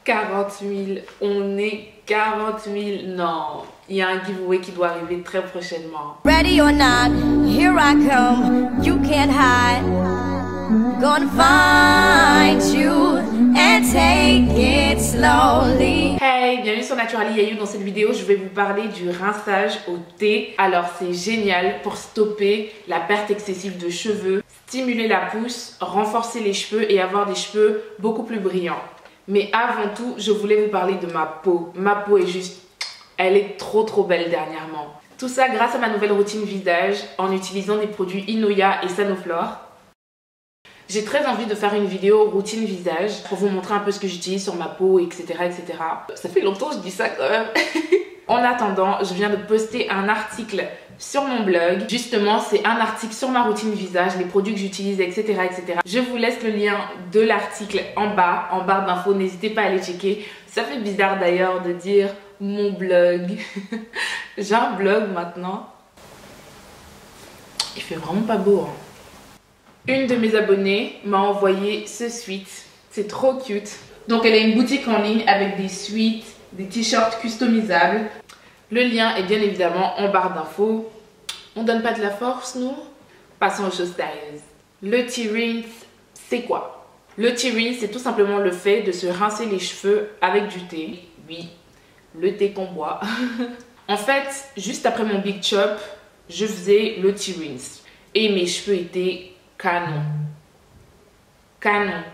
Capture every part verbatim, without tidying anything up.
quarante mille, on est quarante mille, non, il y a un giveaway qui doit arriver très prochainement. Ready or not, here I come, you can't hide, gonna find you and take it slowly. Hey, bienvenue sur Naturally Yayu. Dans cette vidéo, je vais vous parler du rinçage au thé. Alors c'est génial pour stopper la perte excessive de cheveux, stimuler la pousse, renforcer les cheveux et avoir des cheveux beaucoup plus brillants. Mais avant tout, je voulais vous parler de ma peau. Ma peau est juste, elle est trop trop belle dernièrement. Tout ça grâce à ma nouvelle routine visage en utilisant des produits Inoya et Sanoflore. J'ai très envie de faire une vidéo routine visage pour vous montrer un peu ce que j'utilise sur ma peau, et cetera, et cetera. Ça fait longtemps que je dis ça quand même. En attendant, je viens de poster un article sur mon blog. Justement, c'est un article sur ma routine visage, les produits que j'utilise, et cetera, et cetera. Je vous laisse le lien de l'article en bas, en barre d'infos. N'hésitez pas à aller checker. Ça fait bizarre d'ailleurs de dire mon blog. J'ai un blog maintenant. Il fait vraiment pas beau, hein. Une de mes abonnées m'a envoyé ce sweat. C'est trop cute. Donc elle a une boutique en ligne avec des sweats, des t-shirts customisables. Le lien est bien évidemment en barre d'infos. On donne pas de la force, nous? Passons aux choses sérieuses. Le tea rinse, c'est quoi? Le tea rinse, c'est tout simplement le fait de se rincer les cheveux avec du thé. Oui, le thé qu'on boit. En fait, juste après mon big chop, je faisais le tea rinse. Et mes cheveux étaient canon. Canon.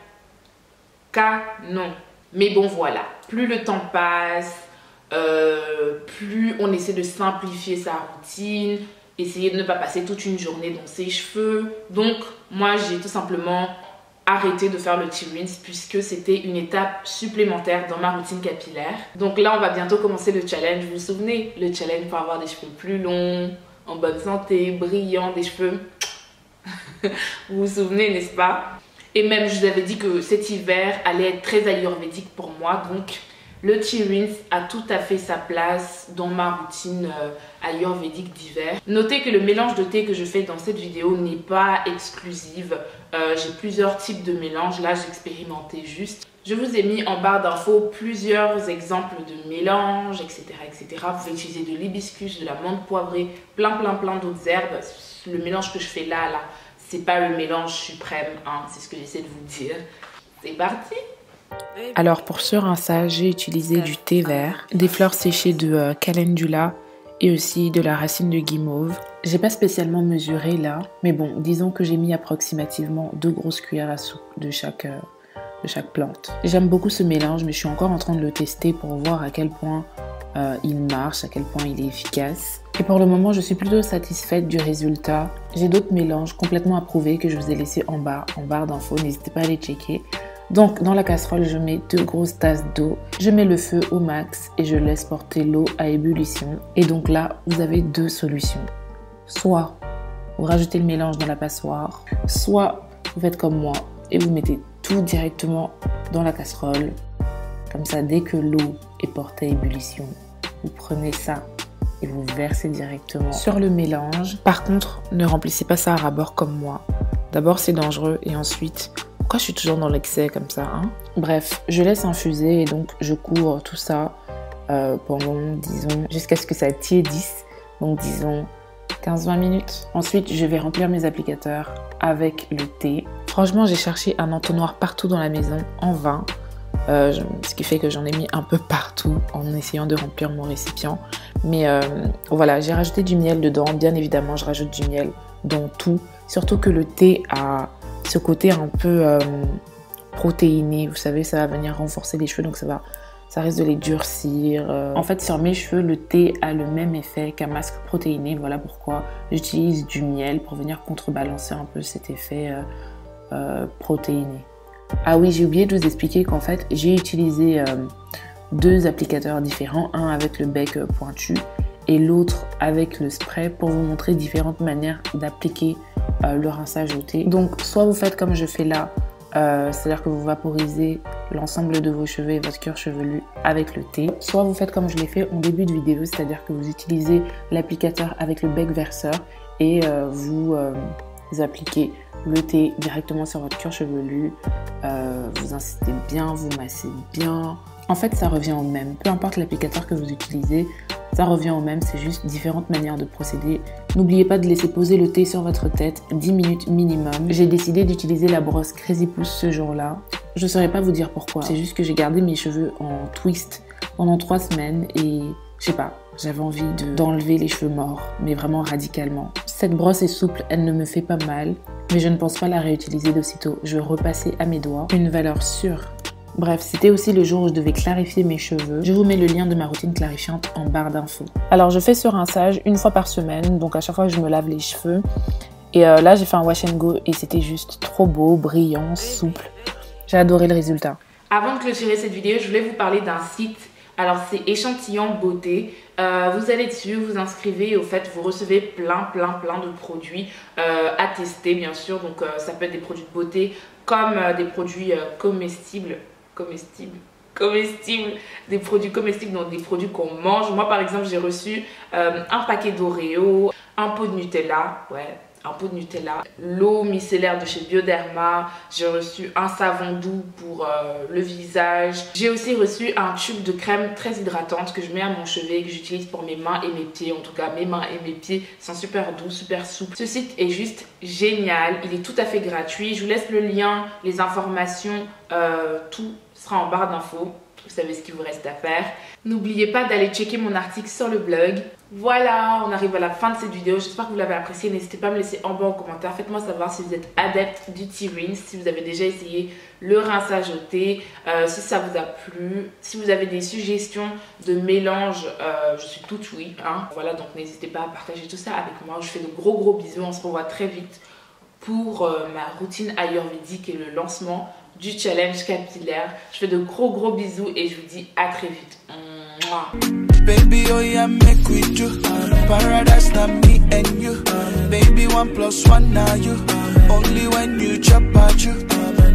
Canon. Mais bon, voilà. Plus le temps passe, euh, plus on essaie de simplifier sa routine, essayer de ne pas passer toute une journée dans ses cheveux. Donc, moi, j'ai tout simplement arrêté de faire le tea rinse puisque c'était une étape supplémentaire dans ma routine capillaire. Donc là, on va bientôt commencer le challenge. Vous vous souvenez? Le challenge pour avoir des cheveux plus longs, en bonne santé, brillants, des cheveux... Vous vous souvenez, n'est-ce pas? Et même, je vous avais dit que cet hiver allait être très ayurvédique pour moi. Donc, le tea rinse a tout à fait sa place dans ma routine euh, ayurvédique d'hiver. Notez que le mélange de thé que je fais dans cette vidéo n'est pas exclusive. Euh, J'ai plusieurs types de mélanges. Là, j'expérimentais juste. Je vous ai mis en barre d'infos plusieurs exemples de mélanges, et cetera, et cetera. Vous pouvez utiliser de l'hibiscus, de la menthe poivrée, plein, plein, plein d'autres herbes. Le mélange que je fais là, là, c'est pas le mélange suprême, hein, c'est ce que j'essaie de vous dire. C'est parti! Alors pour ce rinçage, j'ai utilisé du thé vert, des fleurs séchées de euh, calendula et aussi de la racine de guimauve. J'ai pas spécialement mesuré là, mais bon, disons que j'ai mis approximativement deux grosses cuillères à soupe de chaque, euh, de chaque plante. J'aime beaucoup ce mélange, mais je suis encore en train de le tester pour voir à quel point euh, il marche, à quel point il est efficace. Et pour le moment, je suis plutôt satisfaite du résultat. J'ai d'autres mélanges complètement approuvés que je vous ai laissés en bas, en barre d'infos. N'hésitez pas à les checker. Donc, dans la casserole, je mets deux grosses tasses d'eau. Je mets le feu au max et je laisse porter l'eau à ébullition. Et donc là, vous avez deux solutions. Soit vous rajoutez le mélange dans la passoire, soit vous faites comme moi et vous mettez tout directement dans la casserole. Comme ça, dès que l'eau est portée à ébullition, vous prenez ça et vous versez directement sur le mélange. Par contre, ne remplissez pas ça à ras-bord comme moi. D'abord, c'est dangereux et ensuite, pourquoi je suis toujours dans l'excès comme ça, hein? Bref, je laisse infuser et donc je couvre tout ça euh, pendant, disons, jusqu'à ce que ça tiédisse. Donc, disons, quinze à vingt minutes. Ensuite, je vais remplir mes applicateurs avec le thé. Franchement, j'ai cherché un entonnoir partout dans la maison, en vain. Euh, ce qui fait que j'en ai mis un peu partout en essayant de remplir mon récipient. Mais euh, voilà, j'ai rajouté du miel dedans. Bien évidemment, je rajoute du miel dans tout. Surtout que le thé a ce côté un peu euh, protéiné. Vous savez, ça va venir renforcer les cheveux, donc ça, va, ça risque de les durcir. Euh. En fait, sur mes cheveux, le thé a le même effet qu'un masque protéiné. Voilà pourquoi j'utilise du miel pour venir contrebalancer un peu cet effet euh, euh, protéiné. Ah oui, j'ai oublié de vous expliquer qu'en fait, j'ai utilisé euh, deux applicateurs différents, un avec le bec euh, pointu et l'autre avec le spray pour vous montrer différentes manières d'appliquer euh, le rinçage au thé. Donc, soit vous faites comme je fais là, euh, c'est-à-dire que vous vaporisez l'ensemble de vos cheveux et votre cuir chevelu avec le thé, soit vous faites comme je l'ai fait en début de vidéo, c'est-à-dire que vous utilisez l'applicateur avec le bec verseur et euh, vous, euh, vous appliquez le thé directement sur votre cuir chevelu, euh, vous incitez bien, vous massez bien En fait, ça revient au même. Peu importe l'applicateur que vous utilisez, ça revient au même, c'est juste différentes manières de procéder. N'oubliez pas de laisser poser le thé sur votre tête, dix minutes minimum. J'ai décidé d'utiliser la brosse Crazy Pouce ce jour-là. Je ne saurais pas vous dire pourquoi. C'est juste que j'ai gardé mes cheveux en twist pendant trois semaines et je sais pas, j'avais envie de, d'enlever les cheveux morts, mais vraiment radicalement. Cette brosse est souple, elle ne me fait pas mal, mais je ne pense pas la réutiliser d'aussitôt. Je vais repasser à mes doigts. Une valeur sûre. Bref, c'était aussi le jour où je devais clarifier mes cheveux. Je vous mets le lien de ma routine clarifiante en barre d'infos. Alors, je fais ce rinçage une fois par semaine, donc à chaque fois que je me lave les cheveux. Et euh, là, j'ai fait un wash and go et c'était juste trop beau, brillant, souple. J'ai adoré le résultat. Avant de clôturer cette vidéo, je voulais vous parler d'un site. Alors, c'est Échantillon Beauté. Euh, vous allez dessus, vous inscrivez et au fait, vous recevez plein, plein, plein de produits euh, à tester, bien sûr. Donc, euh, ça peut être des produits de beauté comme euh, des produits euh, comestibles. comestibles, comestibles, des produits comestibles, donc des produits qu'on mange. Moi, par exemple, j'ai reçu euh, un paquet d'Oreo, un pot de Nutella, ouais, un pot de Nutella, l'eau micellaire de chez Bioderma, j'ai reçu un savon doux pour euh, le visage. J'ai aussi reçu un tube de crème très hydratante que je mets à mon chevet, que j'utilise pour mes mains et mes pieds. En tout cas, mes mains et mes pieds sont super doux, super souples. Ce site est juste génial, il est tout à fait gratuit. Je vous laisse le lien, les informations, euh, tout sera en barre d'infos. Vous savez ce qu'il vous reste à faire. N'oubliez pas d'aller checker mon article sur le blog. Voilà, on arrive à la fin de cette vidéo. J'espère que vous l'avez appréciée. N'hésitez pas à me laisser en bas en commentaire. Faites-moi savoir si vous êtes adepte du tea rinse, si vous avez déjà essayé le rinçage au thé, euh, si ça vous a plu. Si vous avez des suggestions de mélange, euh, je suis toute oui. Hein. Voilà, donc n'hésitez pas à partager tout ça avec moi. Je fais de gros gros bisous. On se revoit très vite pour euh, ma routine ayurvédique et le lancement du challenge capillaire. Je fais de gros gros bisous et je vous dis à très vite. Mouah. Baby, oh yeah, make we do paradise, not me and you. Baby, one plus one now you. Only when you chop at you.